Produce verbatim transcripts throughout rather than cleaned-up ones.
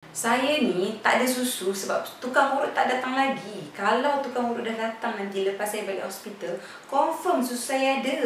Saya ni tak ada susu sebab tukang urut tak datang lagi. Kalau tukang urut dah datang nanti lepas saya balik hospital, confirm susu saya ada.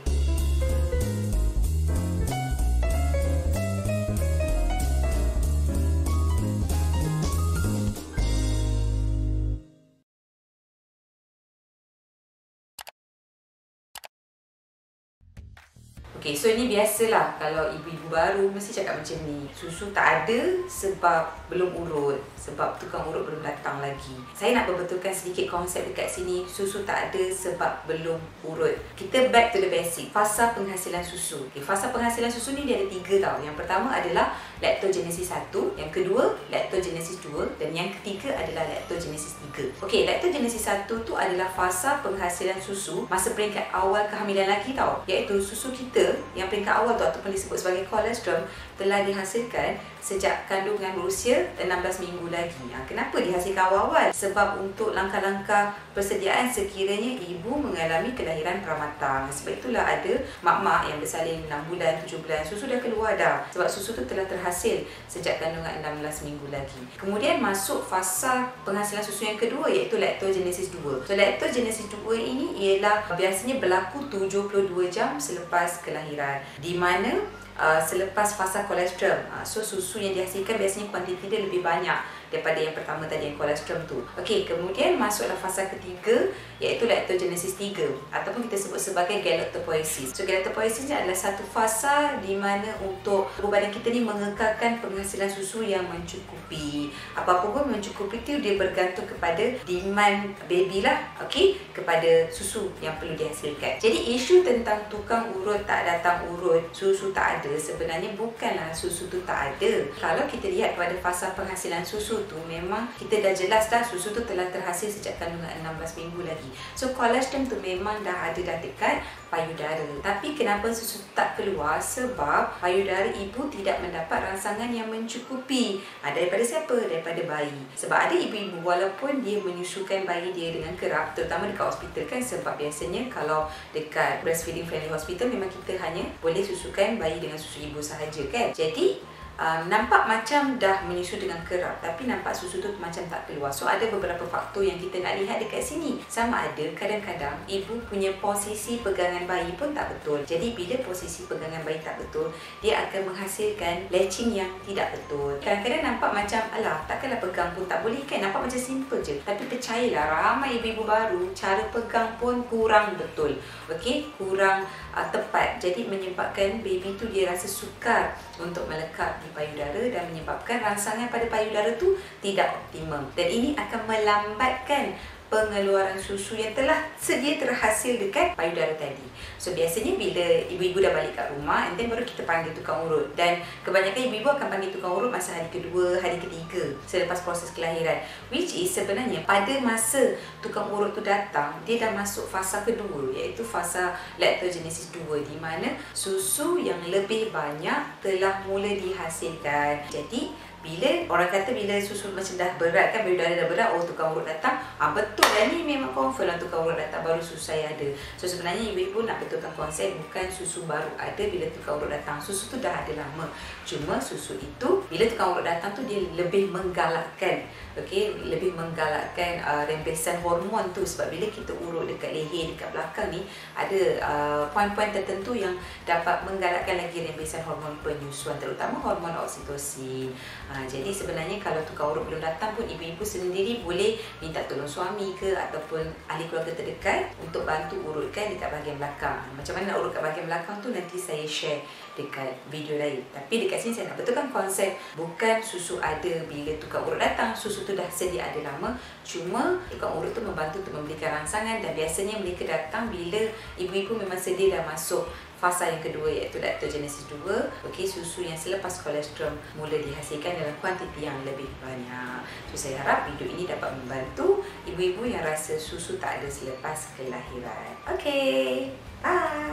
Okay, so ini biasalah kalau ibu-ibu baru mesti cakap macam ni. Susu tak ada sebab belum urut, sebab tukang urut belum datang lagi. Saya nak perbetulkan sedikit konsep dekat sini. Susu tak ada sebab belum urut. Kita back to the basic. Fasa penghasilan susu. Okay, fasa penghasilan susu ni dia ada tiga tau. Yang pertama adalah lactogenesis satu, yang kedua lactogenesis dua dan yang ketiga adalah lactogenesis tiga. Okay, lactogenesis satu tu adalah fasa penghasilan susu masa peringkat awal kehamilan lagi tau. Iaitu susu kita yang peringkat awal tu ataupun disebut sebagai colostrum telah dihasilkan sejak kandungan berusia enam belas minggu lagi. Ha, kenapa dihasilkan awal-awal? Sebab untuk langkah-langkah persediaan sekiranya ibu mengalami kelahiran pramatang. Sebab itulah ada mak-mak yang bersalin enam bulan, tujuh bulan, susu dah keluar dah. Sebab susu tu telah terhasil sejak kandungan enam belas minggu lagi. Kemudian masuk fasa penghasilan susu yang kedua iaitu lactogenesis dua. So lactogenesis dua ini ialah biasanya berlaku tujuh puluh dua jam selepas kelahiran, di mana Uh, selepas fasa colostrum. Uh, so susu yang dihasilkan biasanya kuantiti dia lebih banyak daripada yang pertama tadi, yang colostrum tu. Okey, kemudian masuklah fasa ketiga iaitu lactogenesis tiga ataupun kita sebut sebagai galactopoiesis. So galactopoiesis ni adalah satu fasa di mana untuk tubuh badan kita ni mengekalkan penghasilan susu yang mencukupi. Apa-apa pun mencukupi tu dia bergantung kepada demand baby lah, okey, kepada susu yang perlu dihasilkan. Jadi isu tentang tukang urut tak datang urut, susu tak ada, sebenarnya bukanlah susu tu tak ada. Kalau kita lihat pada fasa penghasilan susu tu, memang kita dah jelas dah susu tu telah terhasil sejak kandungan enam belas minggu lagi. So colostrum tu memang dah ada dah dekat payudara. Tapi kenapa susu tak keluar? Sebab payudara ibu tidak mendapat rangsangan yang mencukupi. Ha, daripada siapa? Daripada bayi. Sebab ada ibu-ibu walaupun dia menyusukan bayi dia dengan kerap, terutama dekat hospital kan, sebab biasanya kalau dekat breastfeeding friendly hospital memang kita hanya boleh susukan bayi dengan susu ibu sahaja kan. Jadi Um, nampak macam dah menyusu dengan kerap, tapi nampak susu tu macam tak keluar. So ada beberapa faktor yang kita nak lihat dekat sini. Sama ada kadang-kadang ibu punya posisi pegangan bayi pun tak betul. Jadi bila posisi pegangan bayi tak betul, dia akan menghasilkan latching yang tidak betul. Kadang-kadang nampak macam alah, takkanlah pegang pun tak boleh kan, nampak macam simple je. Tapi percayalah, ramai ibu-ibu baru cara pegang pun kurang betul. Okey, kurang uh, tepat. Jadi menyebabkan baby tu dia rasa sukar untuk melekat di payudara dan menyebabkan rangsangan pada payudara tu tidak optimum, dan ini akan melambatkan pengeluaran susu yang telah sedia terhasil dekat payudara tadi. So biasanya bila ibu-ibu dah balik kat rumah, and then baru kita panggil tukang urut, dan kebanyakan ibu-ibu akan panggil tukang urut masa hari kedua, hari ketiga selepas proses kelahiran, which is sebenarnya pada masa tukang urut tu datang, dia dah masuk fasa kedua iaitu fasa lactogenesis dua, di mana susu yang lebih banyak telah mula dihasilkan. Jadi bila orang kata bila susu macam dah berat kan, payudara dah berat, oh tukang urut datang, ah, betul lah ni, memang confirm lah tukang urut datang, baru susu saya ada. So sebenarnya ibu-ibu nak betulkan konsep, bukan susu baru ada bila tukang urut datang, susu tu dah ada lama. Cuma susu itu bila tukang urut datang tu dia lebih menggalakkan, okey, lebih menggalakkan uh, rembesan hormon tu. Sebab bila kita urut dekat leher, dekat belakang ni ada uh, poin-poin tertentu yang dapat menggalakkan lagi rembesan hormon penyusuan, terutama hormon oksitosin. Ha, jadi sebenarnya kalau tukang urut belum datang pun, ibu-ibu sendiri boleh minta tolong suami ke ataupun ahli keluarga terdekat untuk bantu urutkan dekat bahagian belakang. Macam mana nak urut kat bahagian belakang tu nanti saya share dekat video lain. Tapi dekat sini saya nak betulkan konsep, bukan susu ada bila tukang urut datang, susu tu dah sedia ada lama. Cuma tukang urut tu membantu untuk memberikan rangsangan, dan biasanya mereka datang bila ibu-ibu memang sedia dah masuk fasa yang kedua iaitu lactogenesis dua. Okey, susu yang selepas colostrum mula dihasilkan dalam kuantiti yang lebih banyak. So saya harap video ini dapat membantu ibu-ibu yang rasa susu tak ada selepas kelahiran. Okey, bye.